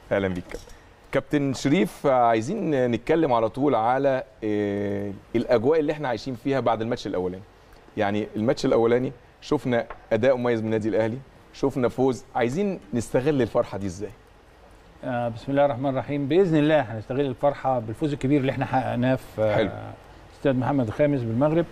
اهلا بيك كابتن شريف. عايزين نتكلم على طول على الاجواء اللي احنا عايشين فيها بعد الماتش الاولاني. يعني الماتش الاولاني شفنا اداء مميز من النادي الاهلي، شفنا فوز، عايزين نستغل الفرحه دي ازاي؟ بسم الله الرحمن الرحيم. باذن الله هنستغل الفرحه بالفوز الكبير اللي احنا حققناه في استاد محمد الخامس بالمغرب.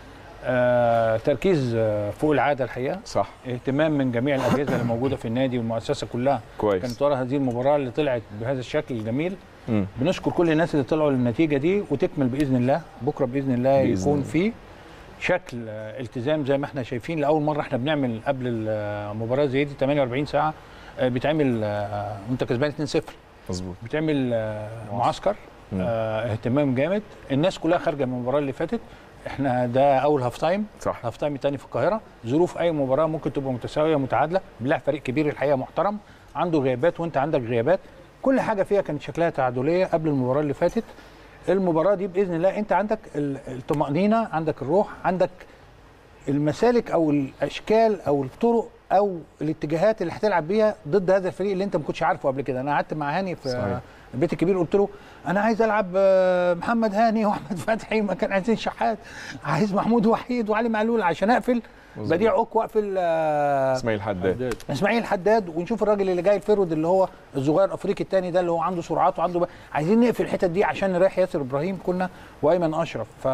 تركيز فوق العاده الحقيقه، صح، اهتمام من جميع الاجهزه اللي موجوده في النادي والمؤسسه كلها كويس. كانت ورا هذه المباراه اللي طلعت بهذا الشكل الجميل. بنشكر كل الناس اللي طلعوا للنتيجه دي، وتكمل باذن الله بكره باذن الله يكون في شكل التزام زي ما احنا شايفين. لاول مره احنا بنعمل قبل المباراه زي دي 48 ساعه بيتعمل وانت كسبان 2-0 مظبوط، بتعمل معسكر اهتمام جامد. الناس كلها خارجه من المباراه اللي فاتت، احنا ده اول هاف تايم، صح، هاف تايم الثاني في القاهره. ظروف اي مباراه ممكن تبقى متساويه متعادله، بنلاعب فريق كبير الحقيقه محترم عنده غيابات وانت عندك غيابات، كل حاجه فيها كانت شكلها تعادليه قبل المباراه اللي فاتت. المباراه دي باذن الله انت عندك الطمانينه، عندك الروح، عندك المسالك او الاشكال او الطرق او الاتجاهات اللي هتلعب بيها ضد هذا الفريق اللي انت ما كنتش عارفه قبل كده. انا قعدت مع هاني في صحيح. البيت الكبير، قلت له انا عايز العب محمد هاني واحمد فتحي، ما كان عايزين شحات، عايز محمود وحيد وعلي معلول عشان اقفل بديع اوك واقفل اسماعيل حداد ونشوف الراجل اللي جاي الفرود اللي هو الصغير الافريقي الثاني ده اللي هو عنده سرعات وعنده عايزين نقفل الحتت دي عشان نريح ياسر ابراهيم كنا وايمن اشرف. ف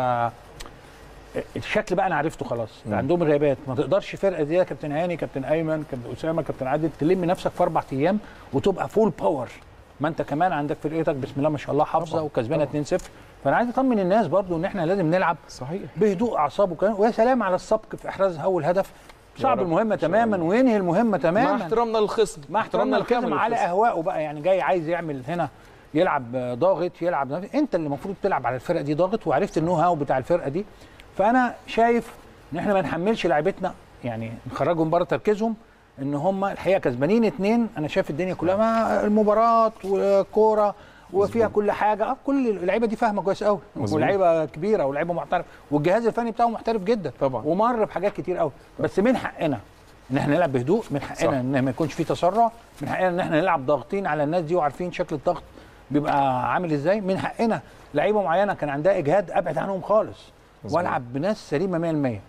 الشكل بقى انا عرفته خلاص. عندهم غيابات، ما تقدرش فرقه زي كابتن هاني، كابتن ايمن، كابتن اسامه، كابتن عادل تلم نفسك في 4 ايام وتبقى فول باور. ما انت كمان عندك فرقتك بسم الله ما شاء الله حافظه وكسبانه 2-0. فانا عايز اطمن الناس برضو ان احنا لازم نلعب صحيح بهدوء اعصاب وكلام، ويا سلام على السبق في احراز اول هدف. صعب المهمه تماما وينهي المهمه تماما مع احترامنا للخصم، مع احترامنا للخصم على اهوائه بقى. يعني جاي عايز يعمل هنا يلعب ضاغط، يلعب انت اللي المفروض تلعب على الفرقه دي ضاغط، وعرفت النو هاو بتاع الفرقه دي. فانا شايف ان احنا ما نحملش لاعيبتنا، يعني نخرجهم بره تركيزهم، ان هم الحقيقه كسبانين 2. انا شايف الدنيا كلها مع المباراه وكوره وفيها كل حاجه، كل اللعيبه دي فاهمه كويس قوي، ولاعيبه كبيره ولاعيبه محترفه، والجهاز الفني بتاعه محترف جدا طبعا، ومر بحاجات كتير قوي. بس من حقنا ان احنا نلعب بهدوء، من حقنا ان ما يكونش في تسرع، من حقنا ان احنا نلعب ضاغطين على الناس دي وعارفين شكل الضغط بيبقى عامل ازاي. من حقنا لعيبه معينه كان عندها اجهاد ابعد عنهم خالص والعب بناس سليمه 100%.